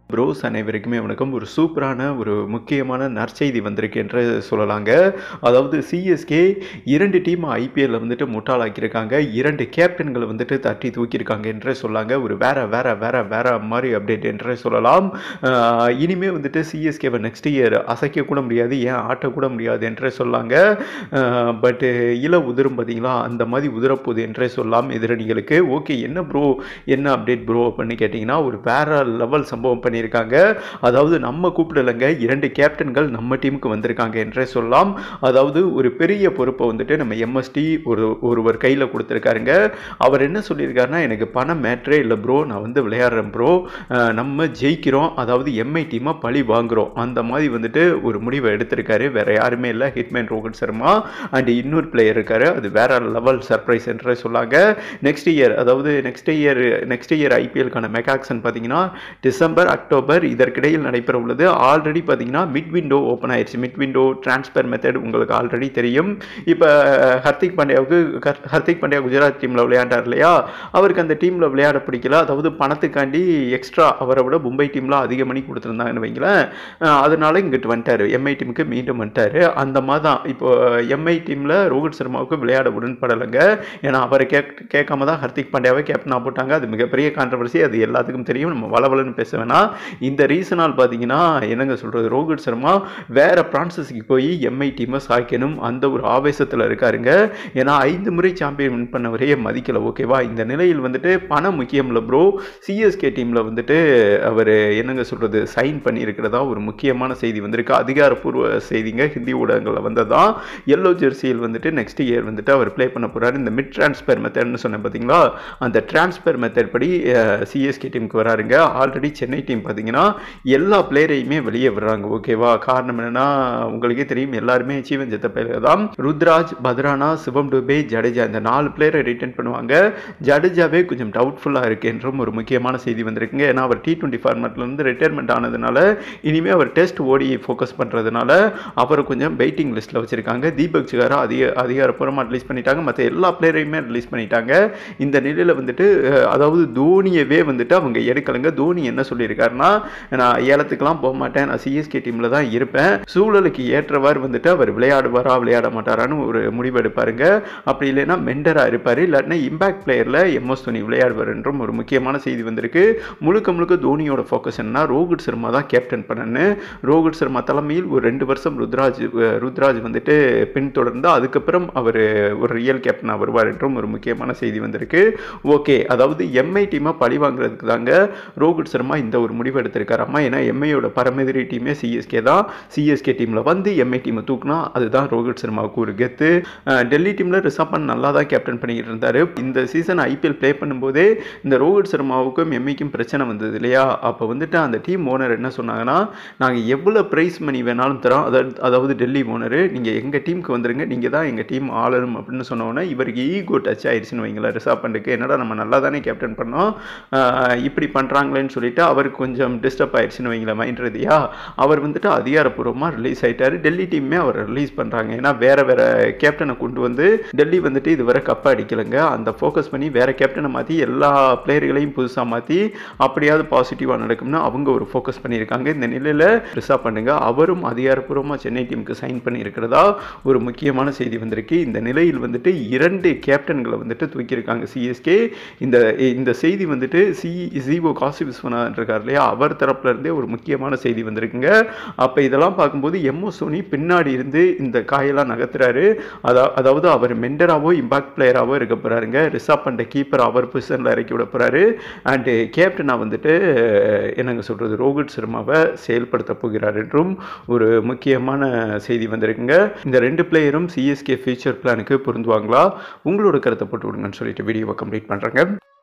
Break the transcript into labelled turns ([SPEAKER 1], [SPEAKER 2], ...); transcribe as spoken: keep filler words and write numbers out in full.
[SPEAKER 1] Pros அனைவருக்குமே வணக்கம். ஒரு சூப்பரான ஒரு முக்கியமான நற்செய்தி வந்திருக்கு என்று சொல்லலாங்க. அதாவது சிஎஸ்கே இரண்டு டீம் ஐபிஎல்ல வந்துட்டு முட்டாளாக்கியிருக்காங்க. இரண்டு கேப்டன்களை வந்துட்டு தட்டி தூக்கியிருக்காங்க என்றே சொல்லாங்க. ஒரு வேற வேற வேற வேற மாதிரி அப்டேட் என்றே சொல்லலாம். இனிமே வந்துட்டு சிஎஸ்கேவை நெக்ஸ்ட் இயர் அசைக்க கூட முடியாது, ஏன் ஆட்டக்கூட முடியாது என்றே சொல்லாங்க. பட் இல உதிரும் பார்த்தீங்களா, அந்த மாதிரி உதிரப்போகுது என்றே சொல்லலாம் எதிரணிகளுக்கு. ஓகே, என்ன ப்ரோ என்ன அப்டேட் ப்ரோ அப்படின்னு கேட்டிங்கன்னா, ஒரு வேற லெவல் சம்பவம் பண்ணி இருக்காங்க. அதாவது நம்ம கூப்பிடலங்க, இரண்டு கேப்டன்கள் நம்ம டீமுக்கு வந்திருக்காங்க என்றே சொல்லலாம். அதாவது ஒரு பெரிய பொறுப்பை வந்துட்டு நம்ம எம்எஸ்டி ஒரு ஒருவர் கையில் கொடுத்துருக்காருங்க. அவர் என்ன சொல்லியிருக்காருன்னா, எனக்கு பணம் மேட்ரே இல்லை ப்ரோ, நான் வந்து விளையாடுறேன் ப்ரோ, நம்ம ஜெயிக்கிறோம், அதாவது எம்ஐ டீமை பழி வாங்குறோம், அந்த மாதிரி வந்துட்டு ஒரு முடிவை எடுத்திருக்காரு. வேற யாருமே இல்லை, ஹிட்மேன் ரோஹித் சர்மா அண்ட் இன்னொரு பிளேயர் இருக்காரு. அது வேற லெவல் சர்ப்ரைஸ் என்றே சொல்லாங்க. நெக்ஸ்ட் இயர் அதாவது நெக்ஸ்ட் இயர் நெக்ஸ்ட் இயர் ஐபிஎல்கான மெகாக்சன் பார்த்தீங்கன்னா டிசம்பர் அக்டோபர் இதற்கிடையில் நடைபெற உள்ளது. ஆல்ரெடி பார்த்தீங்கன்னா மிட் விண்டோ ஓப்பன் ஆயிடுச்சு. மிட் விண்டோ டிரான்ஸ்பர் மெத்தட் உங்களுக்கு ஆல்ரெடி தெரியும். இப்போ ஹர்திக் பாண்டியாவுக்கு ஹர்திக் பாண்டியா குஜராத் டீமில் விளையாண்டார் இல்லையா, அவருக்கு அந்த டீமில் விளையாட பிடிக்கல. அதாவது பணத்துக்காண்டி எக்ஸ்ட்ரா அவரை விட மும்பை டீமில் அதிக மணி கொடுத்துருந்தாங்கன்னு வைங்களேன். அதனால இங்கிட்டு வந்துட்டார், எம்ஐ டீமுக்கு மீண்டும் வந்துட்டார். அந்த மாதிரி தான் இப்போ எம்ஐ டீமில் ரோஹித் சர்மாவுக்கு விளையாட உடன்படலைங்க. ஏன்னா அவரை கேக் கேட்காம தான் ஹர்திக் பாண்டியாவை கேப்டனாக போட்டாங்க. அது மிகப்பெரிய கான்ட்ரவர்சி, அது எல்லாத்துக்கும் தெரியும். நம்ம வளவலன்னு பேச வேணாம். இந்த ரீசனால் பார்த்தீங்கன்னா என்னங்க சொல்கிறது, ரோஹித் சர்மா வேற பிரான்சஸ்க்கு போய் எம்ஐ டீமை சாய்க்கணும் அந்த ஒரு ஆவேசத்தில் இருக்காருங்க. ஏன்னா ஐந்து முறை சாம்பியன் வின் பண்ணவரையே மதிக்கல. ஓகேவா, இந்த நிலையில் வந்துட்டு பணம் முக்கியம் இல்லை ப்ரோ, சிஎஸ்கே டீமில் வந்துட்டு அவர் என்னங்க சொல்கிறது சைன் பண்ணியிருக்கிறதா ஒரு முக்கியமான செய்தி வந்திருக்கு. அதிகாரப்பூர்வ செய்திங்க, ஹிந்தி ஊடகங்களில் வந்ததான். எல்லோ ஜெர்சியில் வந்துட்டு நெக்ஸ்ட் இயர் வந்துட்டு அவர் பிளே பண்ண போகிறாரு. இந்த மிட் டிரான்ஸ்பர் மெத்தட்னு சொன்னேன் பார்த்தீங்களா, அந்த டிரான்ஸ்பர் மெத்தட் படி சிஎஸ்கே டீமுக்கு வராருங்க. ஆல்ரெடி சென்னை டீம் பார்த்தீங்கன்னா எல்லா பிளேயரையுமே வெளியே விடுறாங்க. ஓகேவா, காரணம் என்னன்னா உங்களுக்கே தெரியும், எல்லாருமே ஜீவன் ஜெத்த பிளேயர் தான். ருத்ராஜ், பத்ரானா, சிவம் டுபே, ஜடேஜா இந்த நாலு பிளேயரை ரிட்டர்ன் பண்ணுவாங்க. ஜடேஜாவே கொஞ்சம் டவுட்ஃபுல்லாக இருக்கு என்றும் ஒரு முக்கியமான செய்தி வந்திருக்குங்க. ஏன்னா அவர் டி டுவெண்ட்டி ஃபார்மேட்லேருந்து ரிட்டையர்மெண்ட் ஆனதுனால இனிமேல் அவர் டெஸ்ட் ஓடி ஃபோக்கஸ் பண்ணுறதுனால அவரை கொஞ்சம் வெயிட்டிங் லிஸ்ட்டில் வச்சுருக்காங்க. தீபக் சிகாரா அதிக அதிகாரப்பூர்வமாக ரிலீஸ் பண்ணிட்டாங்க. மற்ற எல்லா பிளேயரையுமே ரிலீஸ் பண்ணிட்டாங்க. இந்த நிலையில் வந்துட்டு அதாவது தோனியவே வந்துட்டு அவங்க எடுக்கலைங்க. தோனி என்ன சொல்லியிருக்காருன்னா, நான் ஏலத்துக்கெல்லாம் போக மாட்டேன், நான் சிஎஸ்கே டீமில் தான் இருப்பேன், சூழலுக்கு ஏற்றவாறு வந்துட்டு அவர் விளையாடுவாரா விளையாட மாட்டாரான்னு ஒரு முடிவு எடுப்பாருங்க. அப்படி இல்லைன்னா மெண்டராக இருப்பார், இல்லாட்டினா இம்பாக்ட் பிளேயரில் எம்எஸ் தோனி விளையாடுவார் என்றும் ஒரு முக்கியமான செய்தி வந்திருக்கு. முழுக்க முழுக்க தோனியோட ஃபோக்கஸ் என்னன்னா ரோஹித் சர்மா தான் கேப்டன் பண்ணனு. ரோஹித் சர்மா தலைமையில் ஒரு ரெண்டு வருஷம் ருத்ராஜ் ருத்ராஜ் வந்துட்டு பின்தொடர்ந்து அதுக்கப்புறம் அவர் ஒரு ரியல் கேப்டனாக வருவார் என்றும் ஒரு முக்கியமான செய்தி வந்திருக்கு. ஓகே, அதாவது எம்ஐ டீமை பழி வாங்குறதுக்கு தாங்க ரோஹித் சர்மா இந்த ஒரு முடிவு எடுத்திருக்காராமா. ஏன்னா எம்ஐயோட பரமெதிரி டீமே சிஎஸ்கே தான். சிஎஸ்கே டீமில் வந்து எம்ஐ டீமை தூக்குனா அதுதான் ரோஹித் சர்மாவுக்கு ஒரு கெத்து. டெல்லி டீமில் ரிஷப் பண்ட் நல்லா தான் கேப்டன் பண்ணிக்கிட்டு இருந்தார். இந்த சீசன் ஐபிஎல் பிளே பண்ணும்போதே இந்த ரோஹித் சர்மாவுக்கும் எம்ஐக்கும் பிரச்சனை வந்தது இல்லையா, அப்போ வந்துட்டு அந்த டீம் ஓனர் என்ன சொன்னாங்கன்னா, நாங்கள் எவ்வளோ ப்ரைஸ் மணி வேணாலும் தரோம், அதாவது அதாவது டெல்லி ஓனர் நீங்கள் எங்கள் டீமுக்கு வந்துருங்க, நீங்கள் தான் எங்கள் டீம் ஆளணும் அப்படின்னு சொன்னோன்னே இவருக்கு ஈகோ டச் ஆயிடுச்சுன்னு வைங்களேன். ரிஷப் பண்டுக்கு என்னடா நம்ம நல்லா தானே கேப்டன் பண்ணோம், இப்படி பண்ணுறாங்களேன்னு சொல்லிட்டு அவருக்கு கொஞ்சம் டிஸ்டர்ப் ஆயிடுச்சுன்னு வைங்களேன் மைண்ட் ரீதியா. அவர் வந்துட்டு அதிகாரப்பூர்வமாக ரிலீஸ் ஆகிட்டார். டெல்லி டீமே அவர் ரிலீஸ் பண்ணுறாங்க. ஏன்னா வேற வேற கேப்டனை கொண்டு வந்து டெல்லி வந்துட்டு இதுவரை கப்பை அடிக்கலைங்க. அந்த ஃபோக்கஸ் பண்ணி வேற கேப்டனை மாற்றி எல்லா பிளேயர்களையும் புதுசாக மாற்றி அப்படியாவது பாசிட்டிவாக நடக்கும்னு அவங்க ஒரு ஃபோக்கஸ் பண்ணியிருக்காங்க. இந்த நிலையில் ரிசர்வ் பண்ணுங்க அவரும் அதிகாரப்பூர்வமாக சென்னை டீமுக்கு சைன் பண்ணியிருக்கிறதா ஒரு முக்கியமான செய்தி வந்திருக்கு. இந்த நிலையில் வந்துட்டு இரண்டு கேப்டன்களை வந்துட்டு தூக்கியிருக்காங்க சிஎஸ்கே. இந்த இந்த செய்தி வந்துட்டு சி ஜிஓ காசி விஸ்வநாதன் இருக்கார் இல்லையா, அவர் தரப்புல இருந்தே ஒரு முக்கியமான செய்தி வந்திருக்குங்க. அப்போ இதெல்லாம் பார்க்கும்போது எம்எஸ் தோனி பின்னாடி இருந்து இந்த காயெல்லாம் நகர்த்துறாரு. அதாவது அவர் மெண்டராவோ இம்பாக்ட் பிளேயராவோ இருக்க போறாருங்க. ரிஷப் பண்ட் கீப்பர் அவர் பொசிஷனில் இறக்கி விட போறாரு. அண்டு கேப்டனாக வந்துட்டு என்னங்க சொல்றது ரோஹித் சர்மாவை செயல்படுத்த போகிறார் என்றும் ஒரு முக்கியமான செய்தி வந்திருக்குங்க. இந்த ரெண்டு பிளேயரும் சிஎஸ்கே ஃபியூச்சர் பிளானுக்கு பொருந்துவாங்களா, உங்களோட கருத்தை போட்டு விடுங்கன்னு சொல்லிட்டு வீடியோவை கம்ப்ளீட் பண்றேங்க.